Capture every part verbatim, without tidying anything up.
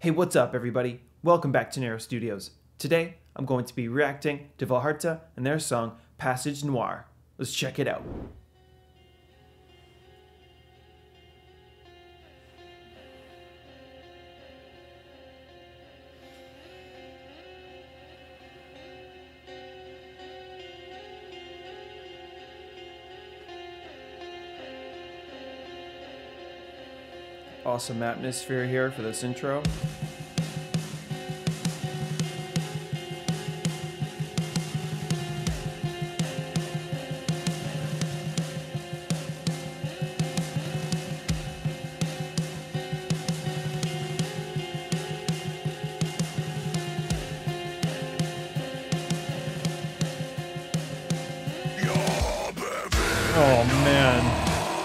Hey, what's up, everybody? Welcome back to Nero Studios. Today, I'm going to be reacting to Vallarta and their song Passage Noir. Let's check it out. Awesome atmosphere here for this intro. Oh man.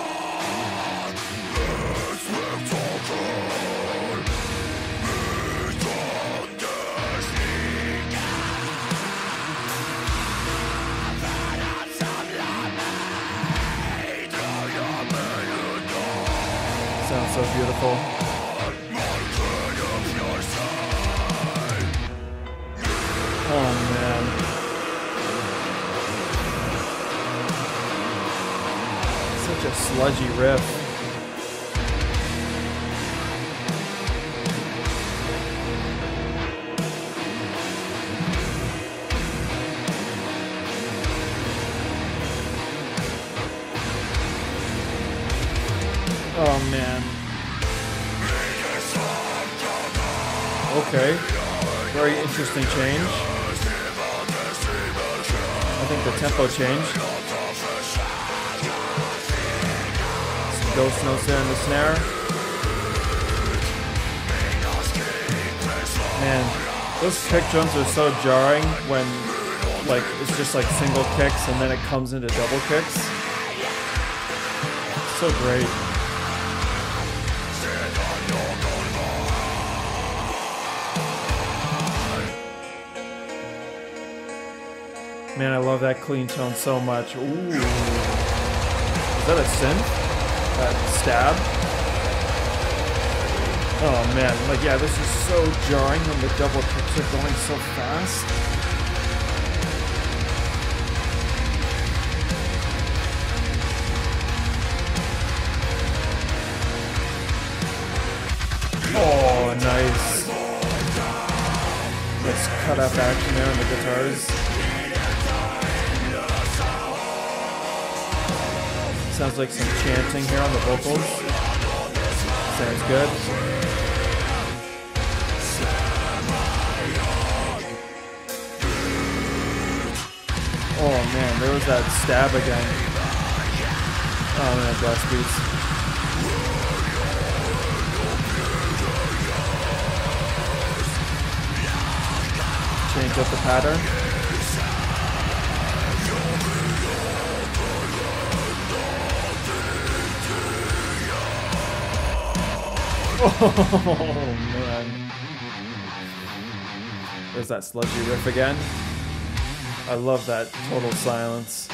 Sounds so beautiful. Oh man. Such a sludgy riff. Oh man. Okay. Very interesting change. I think the tempo changed. Some ghost notes there in the snare. Man, those kick drums are so jarring when like it's just like single kicks and then it comes into double kicks. So great. Man, I love that clean tone so much. Ooh. Is that a synth? That stab? Oh man, like yeah, this is so jarring when the double kicks are going so fast. Oh, nice. Let's cut up action there on the guitars. Sounds like some chanting here on the vocals. Sounds good. Oh man, there was that stab again. Oh man, blast beats. Change up the pattern. Oh man. There's that sludgy riff again. I love that total silence.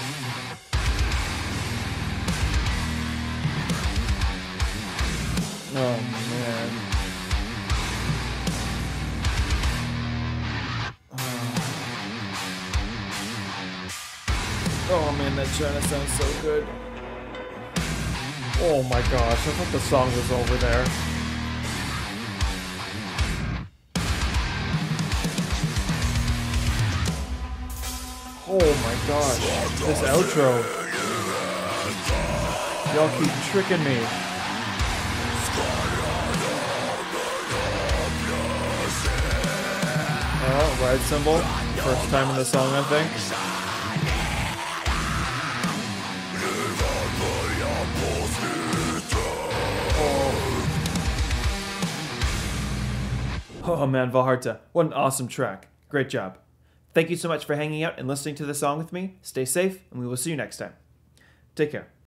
Oh man. Oh man, that China sounds so good. Oh my gosh, I thought the song was over there. Oh my gosh, this outro. Y'all keep tricking me. Oh, ride cymbal. First time in the song, I think. Oh, oh man, Vallarta, what an awesome track. Great job. Thank you so much for hanging out and listening to the song with me. Stay safe, and we will see you next time. Take care.